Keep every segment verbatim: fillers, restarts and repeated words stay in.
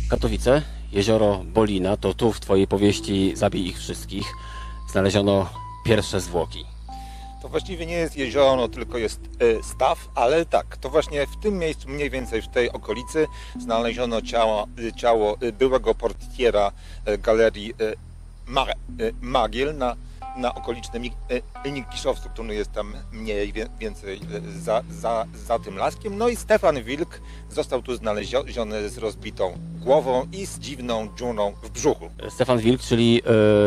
Katowice, jezioro Bolina, to tu w twojej powieści Zabij ich wszystkich znaleziono pierwsze zwłoki. To właściwie nie jest jezioro, tylko jest y, staw, ale tak, to właśnie w tym miejscu, mniej więcej w tej okolicy, znaleziono ciało, y, ciało y, byłego portiera y, galerii y, Mar, y, Magiel na, na okolicznym y, Nikiszowcu, który jest tam mniej więcej y, za, za, za tym laskiem. No i Stefan Wilk został tu znaleziony z rozbitą głową i z dziwną dziurą w brzuchu. Stefan Wilk, czyli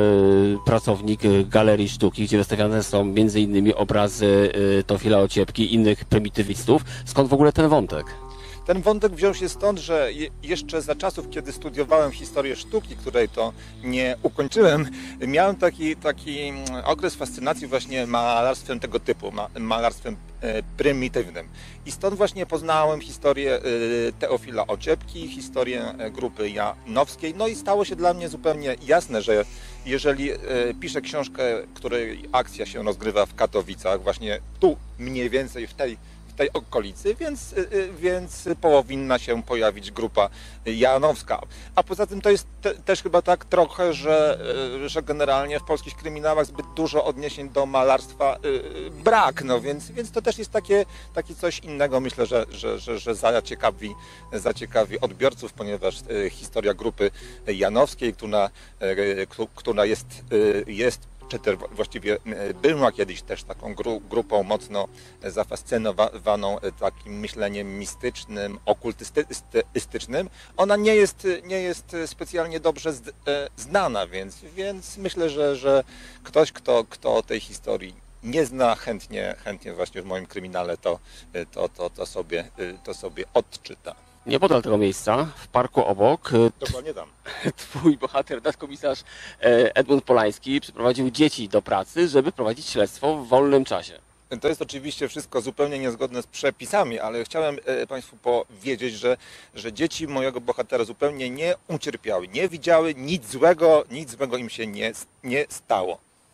e, pracownik Galerii Sztuki, gdzie wystawiane są między innymi obrazy e, Teofila Ociepki i innych prymitywistów. Skąd w ogóle ten wątek? Ten wątek wziął się stąd, że je, jeszcze za czasów, kiedy studiowałem historię sztuki, której to nie ukończyłem, miałem taki, taki okres fascynacji właśnie malarstwem tego typu, ma, malarstwem e, prymitywnym. I stąd właśnie poznałem historię e, Teofila Ociepki, historię e, grupy Janowskiej. No i stało się dla mnie zupełnie jasne, że jeżeli e, piszę książkę, której akcja się rozgrywa w Katowicach, właśnie tu mniej więcej w tej tej okolicy, więc, więc powinna się pojawić grupa janowska. A poza tym to jest te, też chyba tak trochę, że, że generalnie w polskich kryminałach zbyt dużo odniesień do malarstwa brak, no więc, więc to też jest takie, takie coś innego, myślę, że, że, że, że zaciekawi, zaciekawi odbiorców, ponieważ historia grupy janowskiej, która, która jest, jest czy też właściwie była kiedyś też taką gru, grupą mocno zafascynowaną takim myśleniem mistycznym, okultystycznym. Ona nie jest, nie jest specjalnie dobrze znana, więc, więc myślę, że, że ktoś, kto, kto tej historii nie zna, chętnie, chętnie właśnie w moim kryminale to, to, to, to, sobie, to sobie odczyta. Niepodal tego miejsca, w parku obok, Dokładnie tam. twój bohater, nadkomisarz Edmund Polański, przyprowadził dzieci do pracy, żeby prowadzić śledztwo w wolnym czasie. To jest oczywiście wszystko zupełnie niezgodne z przepisami, ale chciałem Państwu powiedzieć, że, że dzieci mojego bohatera zupełnie nie ucierpiały, nie widziały nic złego, nic złego im się nie, nie stało.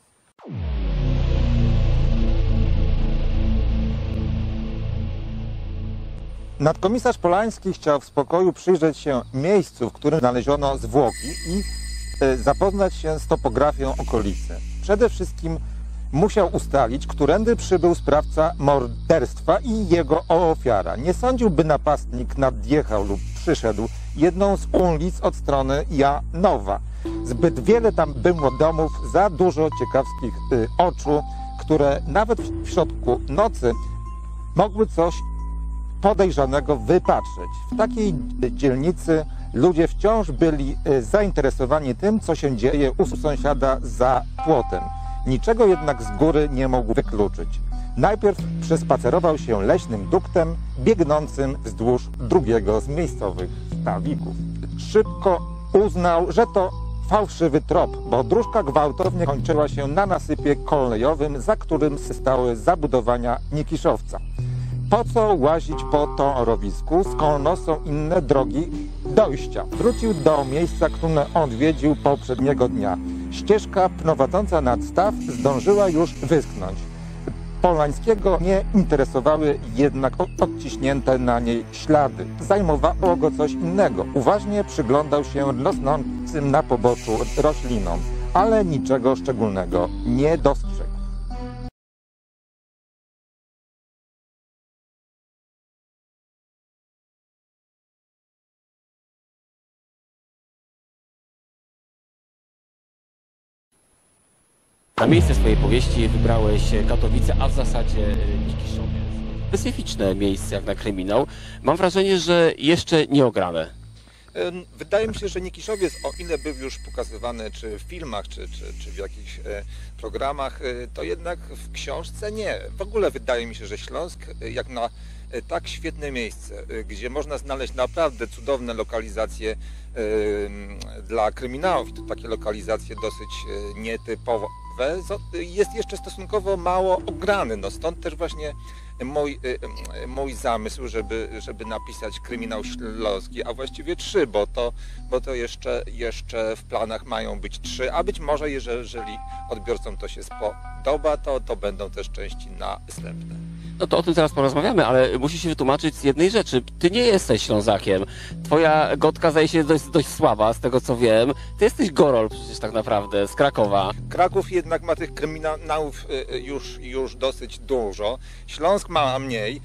Nadkomisarz Polański chciał w spokoju przyjrzeć się miejscu, w którym znaleziono zwłoki i zapoznać się z topografią okolicy. Przede wszystkim musiał ustalić, którędy przybył sprawca morderstwa i jego ofiara. Nie sądził, by napastnik nadjechał lub przyszedł jedną z ulic od strony Janowa. Zbyt wiele tam było domów, za dużo ciekawskich y, oczu, które nawet w środku nocy mogły coś podejrzanego wypatrzeć. W takiej dzielnicy ludzie wciąż byli zainteresowani tym, co się dzieje u sąsiada za płotem. Niczego jednak z góry nie mógł wykluczyć. Najpierw przespacerował się leśnym duktem biegnącym wzdłuż drugiego z miejscowych stawików. Szybko uznał, że to fałszywy trop, bo dróżka gwałtownie kończyła się na nasypie kolejowym, za którym stały zabudowania Nikiszowca. Po co łazić po torowisku, skoro są inne drogi dojścia? Wrócił do miejsca, które odwiedził poprzedniego dnia. Ścieżka prowadząca nad staw zdążyła już wyschnąć. Polańskiego nie interesowały jednak odciśnięte na niej ślady. Zajmowało go coś innego. Uważnie przyglądał się rosnącym na poboczu roślinom, ale niczego szczególnego nie dostrzegł. Na miejsce swojej powieści wybrałeś Katowice, a w zasadzie Nikiszowiec. Specyficzne miejsce jak na kryminał. Mam wrażenie, że jeszcze nie ograne. Wydaje mi się, że Nikiszowiec, o ile był już pokazywany czy w filmach, czy, czy, czy w jakichś programach, to jednak w książce nie. W ogóle wydaje mi się, że Śląsk jak na tak świetne miejsce, gdzie można znaleźć naprawdę cudowne lokalizacje dla kryminałów, i to takie lokalizacje dosyć nietypowe, jest jeszcze stosunkowo mało ograny. No stąd też właśnie mój, mój zamysł, żeby, żeby napisać kryminał śląski, a właściwie trzy, bo to, bo to jeszcze, jeszcze w planach mają być trzy, a być może jeżeli odbiorcom to się spodoba, to, to będą też części następne. No to o tym zaraz porozmawiamy, ale musisz się wytłumaczyć z jednej rzeczy. Ty nie jesteś Ślązakiem. Twoja gotka zdaje się dość, dość słaba, z tego co wiem. Ty jesteś Gorol przecież tak naprawdę, z Krakowa. Kraków jednak ma tych kryminałów już, już dosyć dużo. Śląsk ma mniej.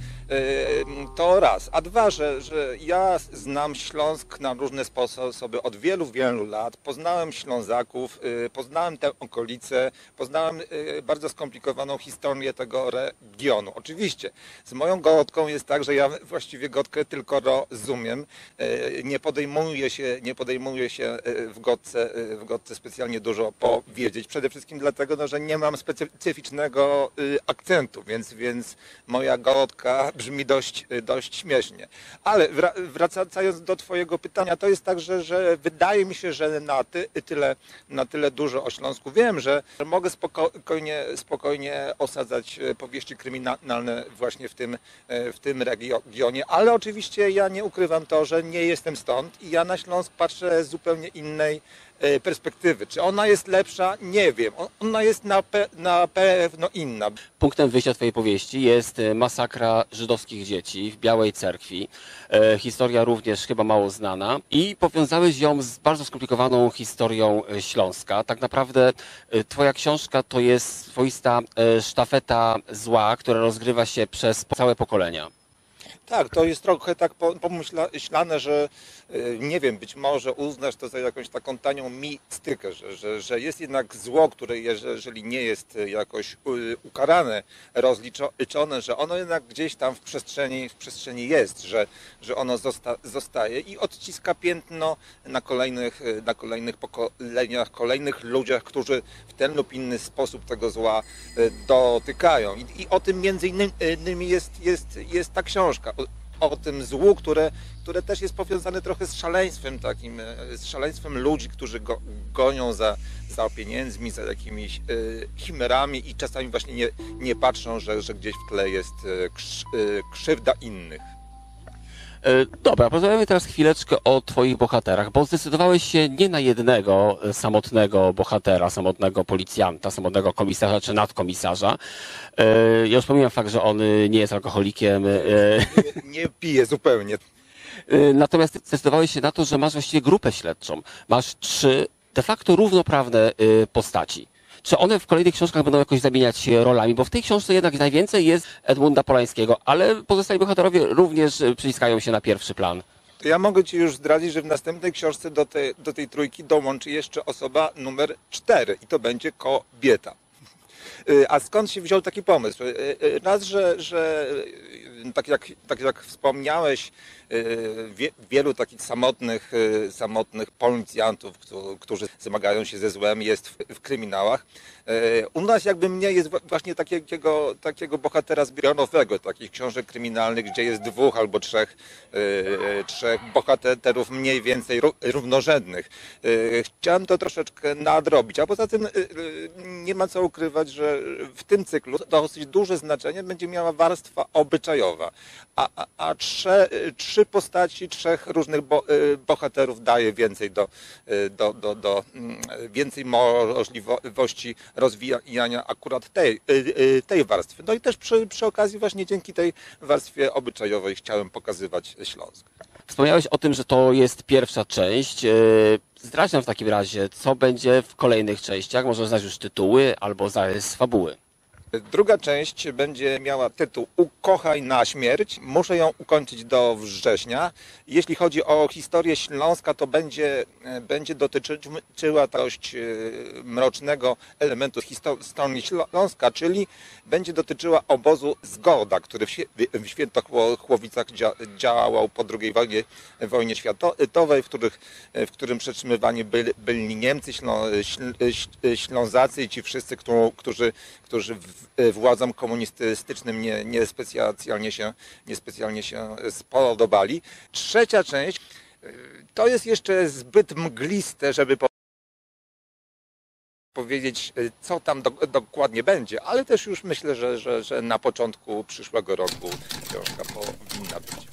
To raz. A dwa, że, że ja znam Śląsk na różne sposoby od wielu, wielu lat. Poznałem Ślązaków, poznałem tę okolicę, poznałem bardzo skomplikowaną historię tego regionu. Oczywiście z moją gotką jest tak, że ja właściwie gotkę tylko rozumiem. Nie podejmuję się, nie podejmuję się w gotce, w gotce specjalnie dużo powiedzieć. Przede wszystkim dlatego, no, że nie mam specyficznego akcentu, więc, więc moja gotka brzmi dość, dość śmiesznie. Ale wracając do twojego pytania, to jest tak, że, że wydaje mi się, że na, ty, tyle, na tyle dużo o Śląsku wiem, że mogę spokojnie, spokojnie osadzać powieści kryminalne właśnie w tym, w tym regionie, ale oczywiście ja nie ukrywam to, że nie jestem stąd i ja na Śląsk patrzę z zupełnie innej perspektywy. Czy ona jest lepsza? Nie wiem. Ona jest na, pe na pewno inna. Punktem wyjścia twojej powieści jest masakra żydowskich dzieci w Białej Cerkwi. E, historia również chyba mało znana. I powiązałeś ją z bardzo skomplikowaną historią Śląska. Tak naprawdę e, twoja książka to jest swoista e, sztafeta zła, która rozgrywa się przez całe pokolenia. Tak, to jest trochę tak pomyślane, że nie wiem, być może uznasz to za jakąś taką tanią mistykę, że, że, że jest jednak zło, które jeżeli nie jest jakoś ukarane, rozliczone, że ono jednak gdzieś tam w przestrzeni, w przestrzeni jest, że, że ono zosta, zostaje i odciska piętno na kolejnych, na kolejnych pokoleniach, kolejnych ludziach, którzy w ten lub inny sposób tego zła dotykają. I, i o tym między innymi jest, jest, jest ta książka. O, o tym złu, które, które też jest powiązane trochę z szaleństwem takim, z szaleństwem ludzi, którzy go, gonią za, za pieniędzmi, za jakimiś y, chimerami i czasami właśnie nie, nie patrzą, że, że gdzieś w tle jest y, krz, y, krzywda innych. Dobra, porozmawiamy teraz chwileczkę o twoich bohaterach, bo zdecydowałeś się nie na jednego samotnego bohatera, samotnego policjanta, samotnego komisarza czy nadkomisarza. Ja już pomijam fakt, że on nie jest alkoholikiem. Nie, nie pije zupełnie. Natomiast zdecydowałeś się na to, że masz właściwie grupę śledczą. Masz trzy de facto równoprawne postaci. Czy one w kolejnych książkach będą jakoś zamieniać się rolami? Bo w tej książce jednak najwięcej jest Edmunda Polańskiego, ale pozostali bohaterowie również przyciskają się na pierwszy plan. Ja mogę ci już zdradzić, że w następnej książce do tej, do tej trójki dołączy jeszcze osoba numer cztery i to będzie kobieta. A skąd się wziął taki pomysł? Raz, że, że tak, jak, tak jak wspomniałeś, wielu takich samotnych, samotnych policjantów, którzy zmagają się ze złem, jest w, w kryminałach. U nas jakby mniej jest właśnie takiego, takiego bohatera zbiorowego, takich książek kryminalnych, gdzie jest dwóch albo trzech, trzech bohaterów mniej więcej równorzędnych. Chciałem to troszeczkę nadrobić, a poza tym nie ma co ukrywać, że w tym cyklu dosyć duże znaczenie będzie miała warstwa obyczajowa, a, a, a trze, trzy postaci, trzech różnych bo, bohaterów daje więcej do, do, do, do więcej możliwości rozwijania akurat tej, tej warstwy. No i też przy, przy okazji właśnie dzięki tej warstwie obyczajowej chciałem pokazywać Śląsk. Wspomniałeś o tym, że to jest pierwsza część. Zdradź nam w takim razie, co będzie w kolejnych częściach. Może znasz już tytuły albo zarys fabuły. Druga część będzie miała tytuł Ukochaj na śmierć. Muszę ją ukończyć do września. Jeśli chodzi o historię Śląska, to będzie, będzie dotyczyła dość mrocznego elementu historii Śląska, czyli będzie dotyczyła obozu Zgoda, który w Świętochłowicach działał po drugiej wojnie, wojnie światowej, w, których, w którym przetrzymywani byli, byli Niemcy, Ślą, Ślązacy i ci wszyscy, którzy, którzy władzom komunistycznym nie, nie, specjalnie się, nie specjalnie się spodobali. Trzecia część to jest jeszcze zbyt mgliste, żeby powiedzieć, co tam do, dokładnie będzie, ale też już myślę, że, że, że na początku przyszłego roku książka powinna być.